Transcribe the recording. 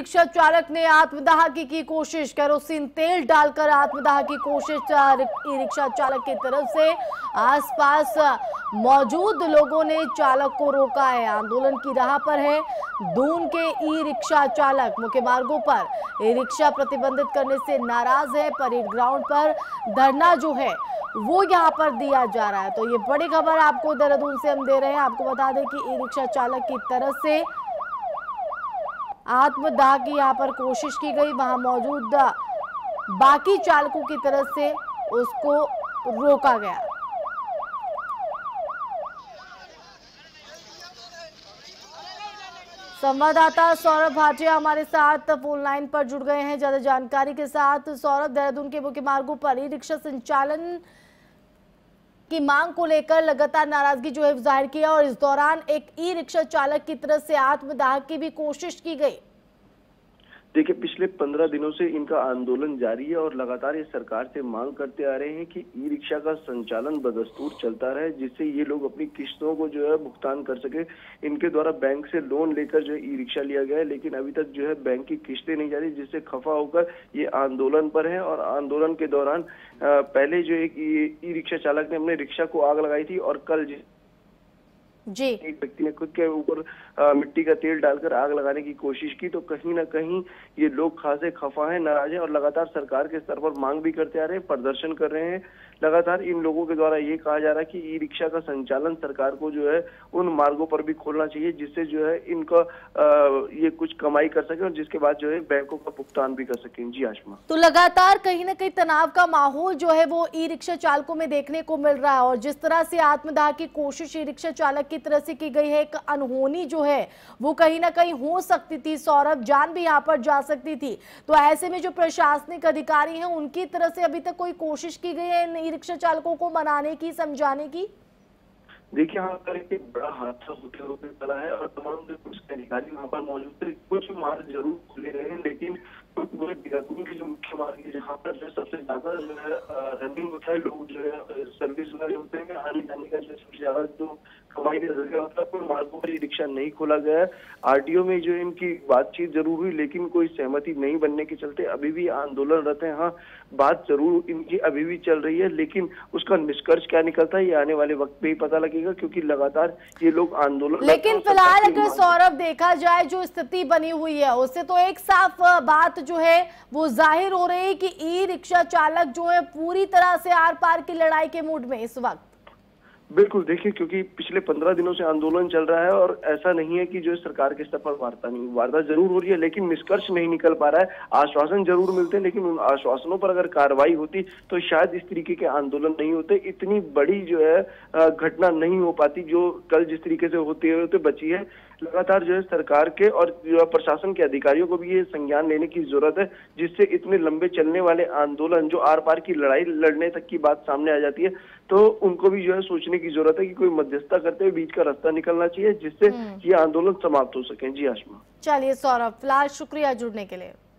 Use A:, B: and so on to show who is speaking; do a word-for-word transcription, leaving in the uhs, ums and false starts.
A: Rickshaw चालक ने आत्मदाह की, की कोशिश। केरोसिन तेल डालकर आत्मदाह की कोशिश ई रिक्शा चालक की तरफ से। आसपास मौजूद लोगों ने चालक को रोका है। आंदोलन की राह पर है दून के ई रिक्शा चालक। मुख्य मार्गों पर ई रिक्शा प्रतिबंधित करने से नाराज है। परेड ग्राउंड पर धरना जो है वो यहाँ पर दिया जा रहा है। तो ये बड़ी खबर आपको देहरादून से हम दे रहे हैं। आपको बता दें कि ई रिक्शा चालक की तरफ से आत्मदाह की यहाँ पर कोशिश की गई। वहां मौजूद बाकी चालकों की तरफ से उसको रोका गया। संवाददाता सौरभ भाटिया हमारे साथ फोन लाइन पर जुड़ गए हैं ज्यादा जानकारी के साथ। सौरभ, देहरादून के मुख्य मार्गों पर ई रिक्शा संचालन की मांग को लेकर लगातार नाराजगी जो है जाहिर किया और इस दौरान एक ई रिक्शा चालक की तरफ से आत्मदाह की भी कोशिश की गई।
B: देखिए, पिछले पंद्रह दिनों से इनका आंदोलन जारी है और लगातार ये सरकार से मांग करते आ रहे हैं कि ई रिक्शा का संचालन बदस्तूर चलता रहे, जिससे ये लोग अपनी किस्तों को जो है भुगतान कर सके। इनके द्वारा बैंक से लोन लेकर जो है ई रिक्शा लिया गया है, लेकिन अभी तक जो है बैंक की किस्तें नहीं जा रही, जिससे खफा होकर ये आंदोलन पर है। और आंदोलन के दौरान पहले जो एक ई रिक्शा चालक ने अपने रिक्शा को आग लगाई थी और कल
A: जी
B: एक व्यक्ति ने खुद के ऊपर मिट्टी का तेल डालकर आग लगाने की कोशिश की। तो कहीं ना कहीं ये लोग खासे खफा हैं, नाराज हैं और लगातार सरकार के स्तर पर मांग भी करते आ रहे हैं, प्रदर्शन कर रहे हैं। लगातार इन लोगों के द्वारा ये कहा जा रहा है कि ई रिक्शा का संचालन सरकार को जो है उन मार्गों पर भी खोलना चाहिए, जिससे जो है इनका ये कुछ कमाई कर सके और जिसके बाद जो है बैंकों का भुगतान भी कर सके। जी आशमा,
A: तो लगातार कहीं ना कहीं तनाव का माहौल जो है वो ई रिक्शा चालकों में देखने को मिल रहा है और जिस तरह से आत्मदाह की कोशिश ई रिक्शा चालक की तरफ से की गई है, एक अनहोनी जो है वो कहीं ना कहीं हो सकती थी। सौरभ, जान भी यहाँ पर जा सकती थी। तो ऐसे में जो प्रशासनिक अधिकारी हैं उनकी तरफ से अभी तक कोई कोशिश की गई है इन ई रिक्शा चालकों को मनाने की, समझाने की?
B: देखिए, यहाँ पर एक बड़ा हादसा होते होते चला है और तमाम कुछ अधिकारी वहाँ पर मौजूद थे। कुछ मार्ग जरूर खुले रहे हैं, लेकिन पूरे देहरादून के जो मुख्य मार्ग है जहाँ पर जो सबसे ज्यादा जो है रनिंग होता है, लोग जो है सर्विस वाले होते हैं, आने जाने का जो सबसे ज्यादा जो कमाई का जरिया होता है, कोई मार्गों पर ये रिक्शा नहीं खोला गया है। आरटीओ में जो इनकी बातचीत जरूर हुई, लेकिन कोई सहमति नहीं बनने के चलते अभी भी आंदोलन रहते हैं। हाँ, बात जरूर इनकी अभी भी चल रही है, लेकिन उसका निष्कर्ष क्या निकलता है ये आने वाले वक्त पे ही पता लगेगा, क्योंकि लगातार ये लोग आंदोलन।
A: लेकिन फिलहाल अगर सौरभ देखा जाए जो स्थिति बनी हुई है उससे तो एक साफ बात जो है वो जाहिर हो रही है कि ई रिक्शा चालक जो है पूरी तरह से आर पार की लड़ाई के मूड में इस वक्त।
B: बिल्कुल, देखिए, क्योंकि पिछले पंद्रह दिनों से आंदोलन चल रहा है और ऐसा नहीं है कि जो सरकार के स्तर पर वार्ता नहीं वार्ता जरूर हो रही है, लेकिन निष्कर्ष नहीं निकल पा रहा है। आश्वासन जरूर मिलते हैं, लेकिन उन आश्वासनों पर अगर कार्रवाई होती तो शायद इस तरीके के आंदोलन नहीं होते, इतनी बड़ी जो है घटना नहीं हो पाती जो कल जिस तरीके से होते होते बची है। लगातार जो है सरकार के और प्रशासन के अधिकारियों को भी ये संज्ञान लेने की जरूरत है, जिससे इतने लंबे चलने वाले आंदोलन जो आर पार की लड़ाई लड़ने तक की बात सामने आ जाती है, तो उनको भी जो है सोचने की जरूरत है कि कोई मध्यस्थता करते हुए बीच का रास्ता निकलना चाहिए, जिससे ये आंदोलन समाप्त हो सके। जी आशमा।
A: चलिए सौरभ, फिलहाल शुक्रिया जुड़ने के लिए।